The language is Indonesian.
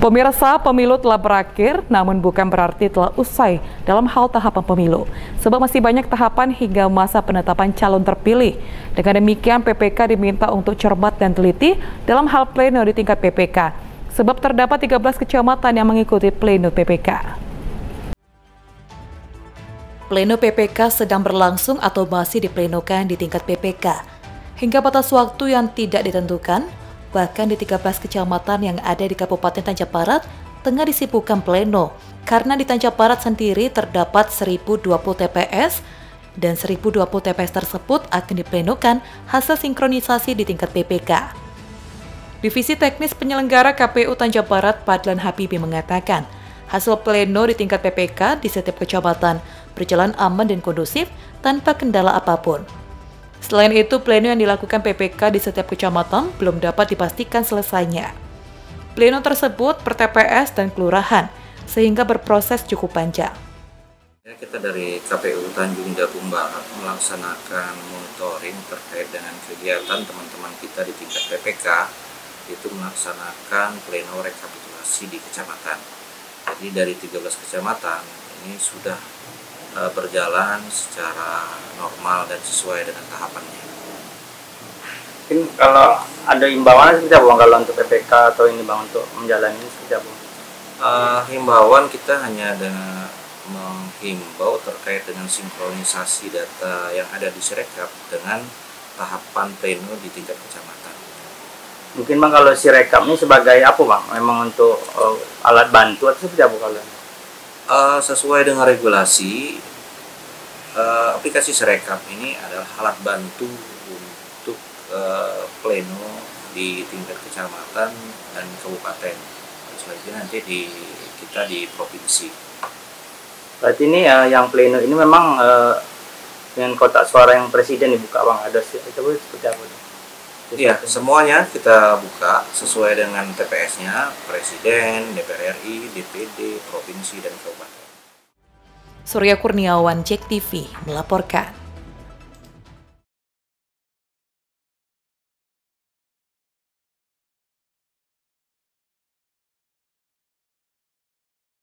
Pemirsa, pemilu telah berakhir, namun bukan berarti telah usai dalam hal tahapan pemilu. Sebab masih banyak tahapan hingga masa penetapan calon terpilih. Dengan demikian, PPK diminta untuk cermat dan teliti dalam hal pleno di tingkat PPK. Sebab terdapat 13 kecamatan yang mengikuti pleno PPK. Pleno PPK sedang berlangsung atau masih diplenokan di tingkat PPK. Hingga batas waktu yang tidak ditentukan, bahkan di 13 kecamatan yang ada di Kabupaten Tanjab Barat tengah disibukkan pleno, karena di Tanjab Barat sendiri terdapat 1020 TPS, dan 1020 TPS tersebut akan diplenokan hasil sinkronisasi di tingkat PPK. Divisi Teknis Penyelenggara KPU Tanjab Barat, Padlan Habibi mengatakan, hasil pleno di tingkat PPK di setiap kecamatan berjalan aman dan kondusif tanpa kendala apapun. Selain itu, pleno yang dilakukan PPK di setiap kecamatan belum dapat dipastikan selesainya. Pleno tersebut per TPS dan kelurahan, sehingga berproses cukup panjang. Kita dari KPU Tanjung Jabung Barat melaksanakan monitoring terkait dengan kegiatan teman-teman kita di tingkat PPK, itu melaksanakan pleno rekapitulasi di kecamatan. Jadi dari 13 kecamatan ini sudah berjalan secara normal dan sesuai dengan tahapannya. Mungkin kalau ada imbauan seperti apa kalau untuk PPK atau ini Bang untuk menjalani seperti apa? Himbauan kita hanya menghimbau terkait dengan sinkronisasi data yang ada di Sirekap dengan tahapan pleno di tingkat kecamatan. Mungkin Bang kalau Sirekap ini sebagai apa Bang? Memang untuk alat bantu atau seperti apa kalau? Sesuai dengan regulasi, aplikasi Sirekap ini adalah alat bantu untuk pleno di tingkat kecamatan dan kabupaten. Selanjutnya nanti kita di provinsi. Berarti ini yang pleno ini memang dengan kotak suara yang presiden dibuka Bang, ada itu seperti apa? Iya, semuanya kita buka sesuai dengan TPS-nya, Presiden, DPR RI, DPD, Provinsi, dan Kabupaten. Surya Kurniawan, JEK TV, melaporkan.